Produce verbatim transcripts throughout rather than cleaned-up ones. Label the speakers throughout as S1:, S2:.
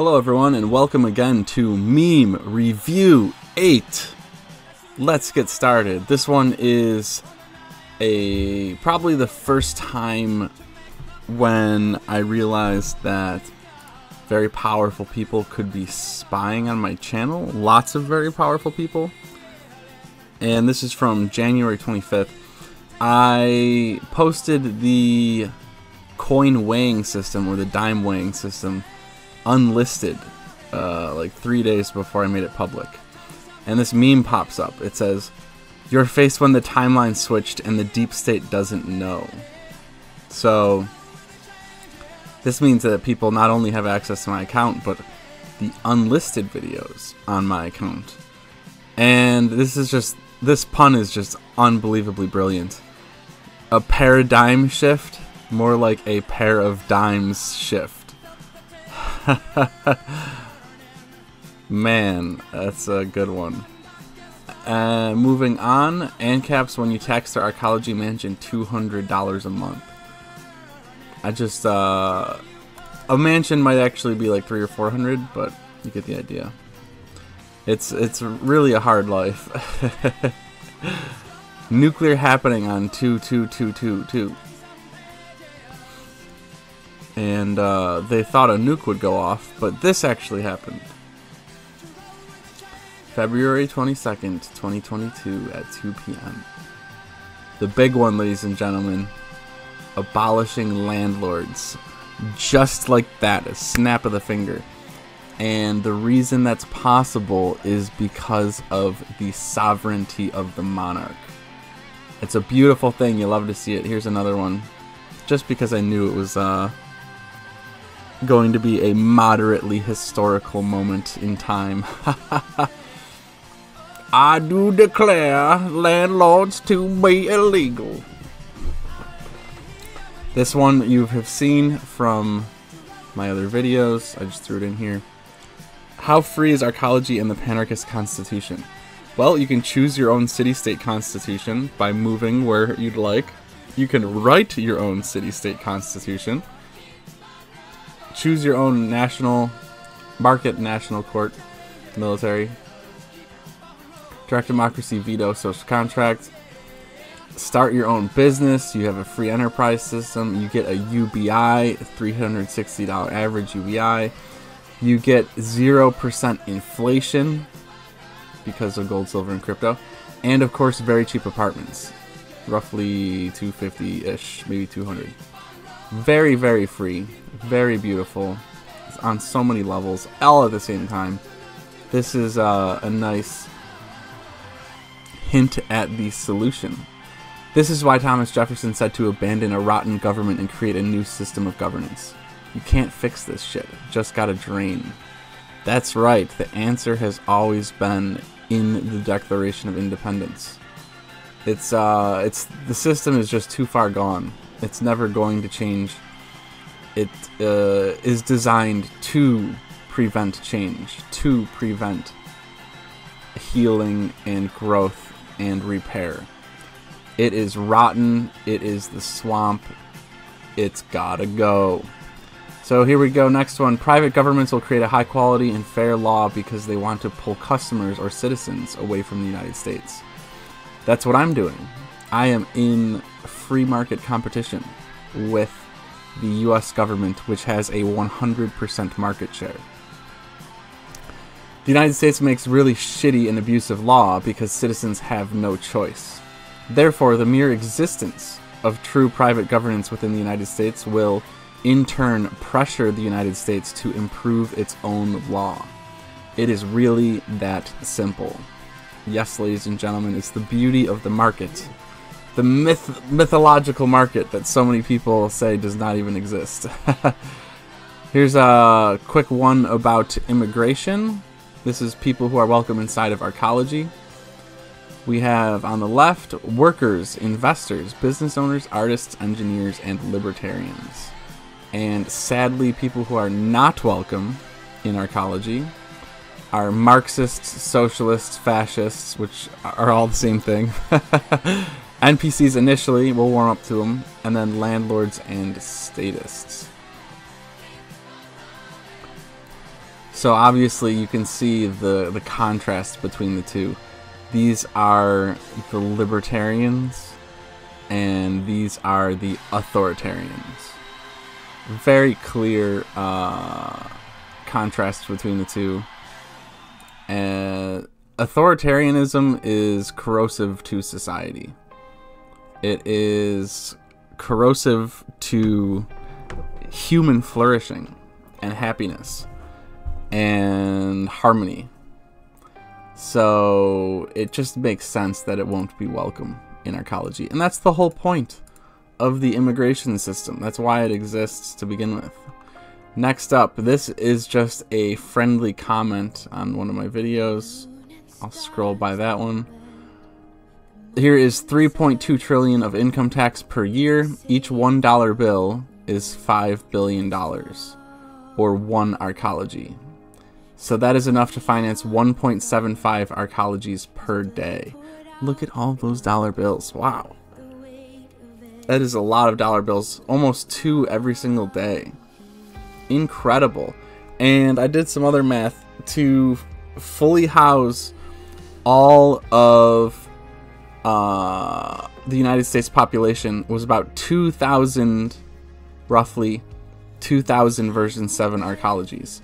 S1: Hello everyone and welcome again to Meme Review eight. Let's get started. This one is a probably the first time when I realized that very powerful people could be spying on my channel. Lots of very powerful people. And this is from January twenty-fifth. I posted the coin weighing system or the dime weighing system unlisted uh, like three days before I made it public, and this meme pops up. It says, "Your face when the timeline switched and the deep state doesn't know." So this means that people not only have access to my account, but the unlisted videos on my account. And this is just, this pun is just unbelievably brilliant. A paradigm shift, more like a pair of dimes shift. Man, that's a good one. Uh, moving on, ANCAPs when you tax their Arcology mansion two hundred dollars a month. I just, uh, a mansion might actually be like three or four hundred, but you get the idea. It's, it's really a hard life. Nuclear happening on two two two two two. And uh, they thought a nuke would go off, but this actually happened. February twenty-second, twenty twenty-two at two p m The big one, ladies and gentlemen. Abolishing landlords. Just like that, a snap of the finger. And the reason that's possible is because of the sovereignty of the monarch. It's a beautiful thing. You love to see it. Here's another one. Just because I knew it was uh, going to be a moderately historical moment in time. I do declare landlords to be illegal. This one you have seen from my other videos. I just threw it in here. How free is Arcology and the Panarchist Constitution? Well, you can choose your own city-state constitution by moving where you'd like. You can write your own city-state constitution. Choose your own national market, national court, military. Direct democracy, veto, social contract. Start your own business. You have a free enterprise system. You get a U B I, three hundred sixty dollar average U B I. You get zero percent inflation because of gold, silver, and crypto. And of course, very cheap apartments. Roughly two hundred fifty-ish, maybe two hundred. Very, very free. Very beautiful. It's on so many levels, all at the same time. This is uh, a nice hint at the solution. This is why Thomas Jefferson said to abandon a rotten government and create a new system of governance. You can't fix this shit. Just gotta drain. That's right. The answer has always been in the Declaration of Independence. It's uh, it's the system is just too far gone. It's never going to change. It uh, is designed to prevent change, to prevent healing and growth and repair. It is rotten. It is the swamp. It's gotta go. So here we go. Next one. Private governments will create a high quality and fair law because they want to pull customers or citizens away from the United States. That's what I'm doing. I am in free market competition with the U S government, which has a one hundred percent market share. The United States makes really shitty and abusive law because citizens have no choice. Therefore, the mere existence of true private governance within the United States will, in turn, pressure the United States to improve its own law. It is really that simple. Yes, ladies and gentlemen, it's the beauty of the market. The myth mythological market that so many people say does not even exist. Here's a quick one about immigration. This is people who are welcome inside of Arcology. We have on the left, workers, investors, business owners, artists, engineers, and libertarians. And sadly, people who are not welcome in Arcology are Marxists, socialists, fascists, which are all the same thing. N P Cs initially, we'll warm up to them, and then landlords and statists. So obviously you can see the, the contrast between the two. These are the libertarians, and these are the authoritarians. Very clear uh, contrast between the two. Uh, authoritarianism is corrosive to society. It is corrosive to human flourishing and happiness and harmony. So it just makes sense that it won't be welcome in our ecology. And that's the whole point of the immigration system. That's why it exists to begin with. Next up, this is just a friendly comment on one of my videos. I'll scroll by that one. Here is three point two trillion dollars of income tax per year. Each one dollar bill is five billion dollars, or one arcology. So that is enough to finance one point seven five arcologies per day. Look at all those dollar bills. Wow. That is a lot of dollar bills. Almost two every single day. Incredible. And I did some other math to fully house all of uh, the United States population was about two thousand, roughly two thousand version seven arcologies.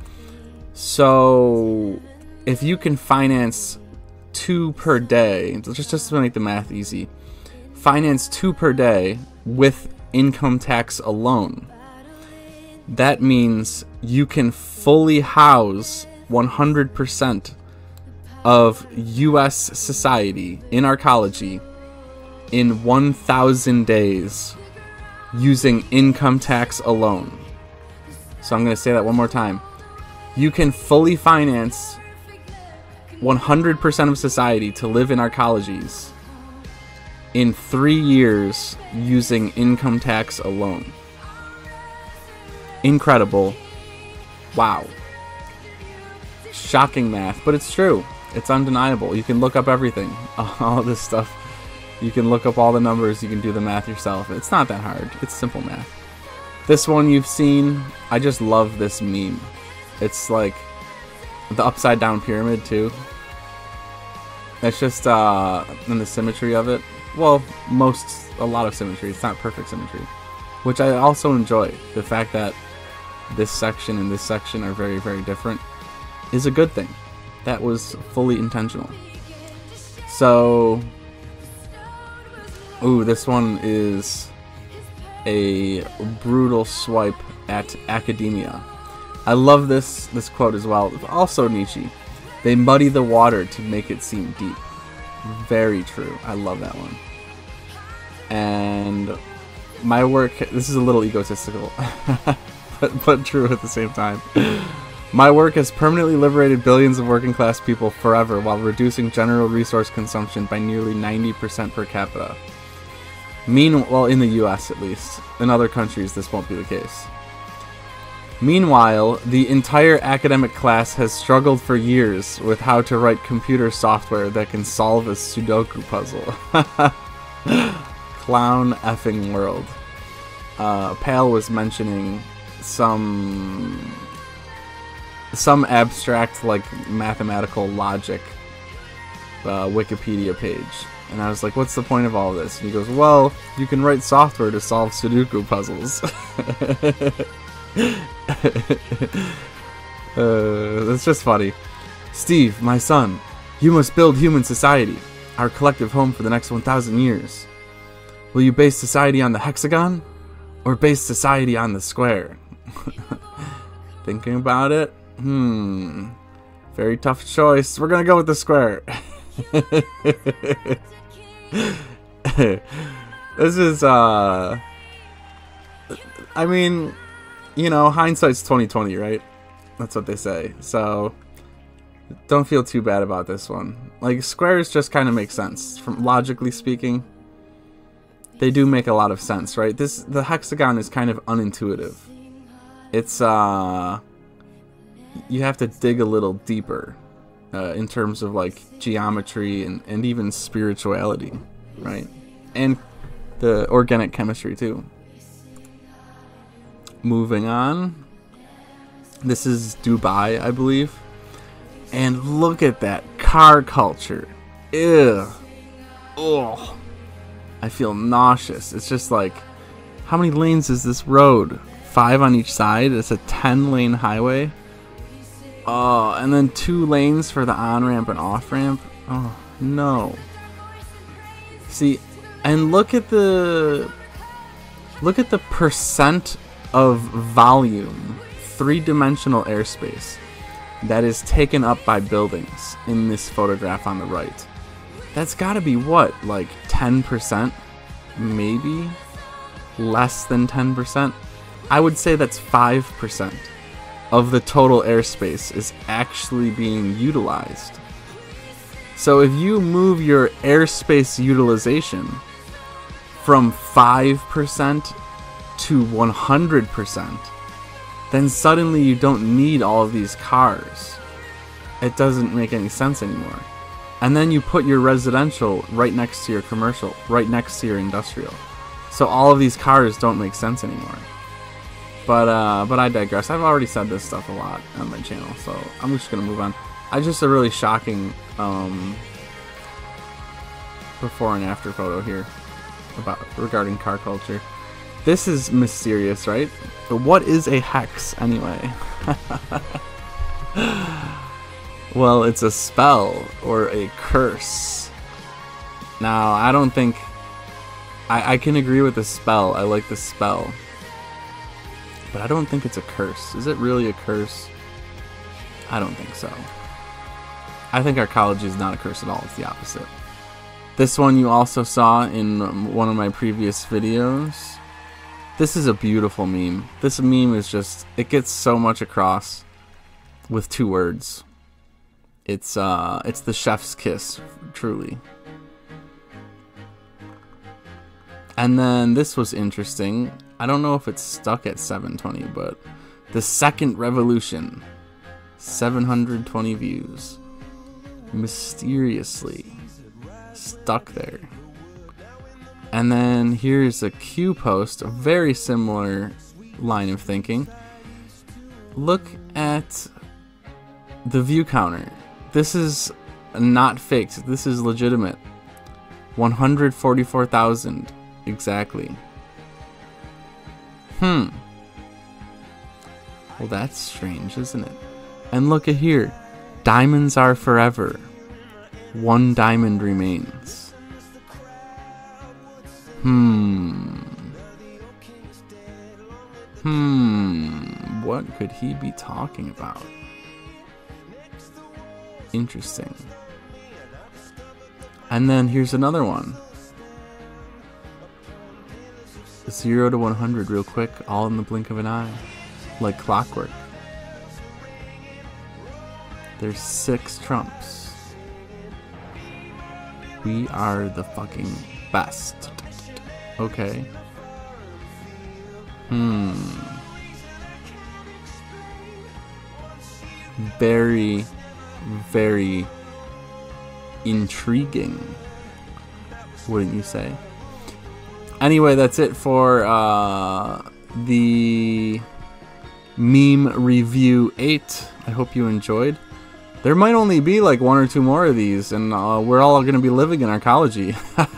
S1: So if you can finance two per day, just, just to make the math easy, finance two per day with income tax alone, that means you can fully house one hundred percent of U S society in arcology in one thousand days using income tax alone. So I'm going to say that one more time. You can fully finance one hundred percent of society to live in arcologies in three years using income tax alone. Incredible. Wow. Shocking math, but it's true. It's undeniable. You can look up everything. All this stuff. You can look up all the numbers. You can do the math yourself. It's not that hard. It's simple math. This one you've seen. I just love this meme. It's like the upside down pyramid too. It's just uh, in the symmetry of it. Well, most, a lot of symmetry. It's not perfect symmetry, which I also enjoy. The fact that this section and this section are very, very different is a good thing. That was fully intentional. So, ooh, this one is a brutal swipe at academia. I love this this quote as well. Also Nietzsche. They muddy the water to make it seem deep. Very true. I love that one. And my work, this is a little egotistical, but, but true at the same time. My work has permanently liberated billions of working class people forever while reducing general resource consumption by nearly ninety percent per capita. Meanwhile, well, in the U S at least. In other countries, this won't be the case. Meanwhile, the entire academic class has struggled for years with how to write computer software that can solve a Sudoku puzzle. Clown effing world. Uh, Pal was mentioning some some abstract, like, mathematical logic uh, Wikipedia page. And I was like, what's the point of all this? And he goes, well, you can write software to solve Sudoku puzzles. uh, that's just funny. Steve, my son, you must build human society, our collective home for the next one thousand years. Will you base society on the hexagon, or base society on the square? Thinking about it? Hmm. Very tough choice. We're gonna go with the square. This is, uh... I mean, you know, hindsight's twenty twenty, right? That's what they say. So, don't feel too bad about this one. Like, squares just kind of make sense. From logically speaking, they do make a lot of sense, right? This the hexagon is kind of unintuitive. It's, uh... you have to dig a little deeper uh, in terms of, like, geometry and, and even spirituality, right? And the organic chemistry, too. Moving on. This is Dubai, I believe. And look at that car culture. Ew. Ugh. I feel nauseous. It's just like, how many lanes is this road? Five on each side. It's a ten lane highway. Oh, and then two lanes for the on-ramp and off-ramp. Oh, no. See, and look at the look at the percent of volume, three-dimensional airspace, that is taken up by buildings in this photograph on the right. That's got to be what, like ten percent? Maybe less than ten percent? I would say that's five percent of the total airspace is actually being utilized. So if you move your airspace utilization from five percent to one hundred percent, then suddenly you don't need all of these cars. It doesn't make any sense anymore. And then you put your residential right next to your commercial, right next to your industrial. So all of these cars don't make sense anymore. But uh, but I digress. I've already said this stuff a lot on my channel, so I'm just gonna move on. I just a really shocking um, before and after photo here about regarding car culture. This is mysterious, right? But what is a hex anyway? Well, it's a spell or a curse. Now, I don't think I, I can agree with the spell. I like the spell. But I don't think it's a curse. Is it really a curse? I don't think so. I think arcology is not a curse at all. It's the opposite. This one you also saw in one of my previous videos. This is a beautiful meme. This meme is just, it gets so much across with two words. It's uh, it's the chef's kiss, truly. And then this was interesting. I don't know if it's stuck at seven twenty, but the second revolution, seven hundred twenty views, mysteriously stuck there. And then here's a Q post, a very similar line of thinking. Look at the view counter. This is not faked. This is legitimate. one hundred forty-four thousand exactly. Hmm. Well, that's strange, isn't it? And look at here. Diamonds are forever. One diamond remains. Hmm. Hmm. What could he be talking about? Interesting. And then here's another one. Zero to one hundred real quick, all in the blink of an eye. Like clockwork. There's six trumps. We are the fucking best. Okay. Hmm. Very, very intriguing, wouldn't you say? Anyway, that's it for uh, the meme review eight. I hope you enjoyed. There might only be like one or two more of these, and uh, we're all going to be living in arcology.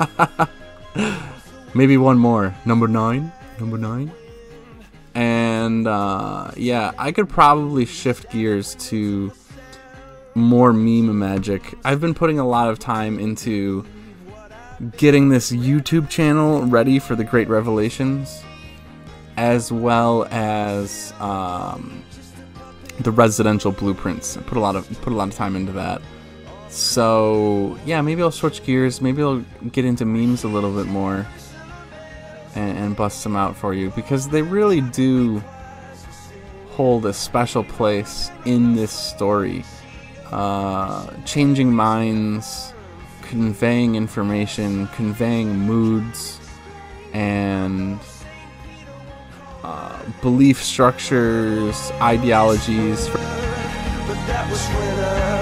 S1: Maybe one more. Number nine. Number nine. And uh, yeah, I could probably shift gears to more meme magic. I've been putting a lot of time into getting this YouTube channel ready for the Great Revelations, as well as um, the residential blueprints. I put a lot of put a lot of time into that. So yeah, maybe I'll switch gears. Maybe I'll get into memes a little bit more and, and bust them out for you, because they really do hold a special place in this story. Uh, changing minds, conveying information, conveying moods, and uh, belief structures, ideologies.
S2: But that was when I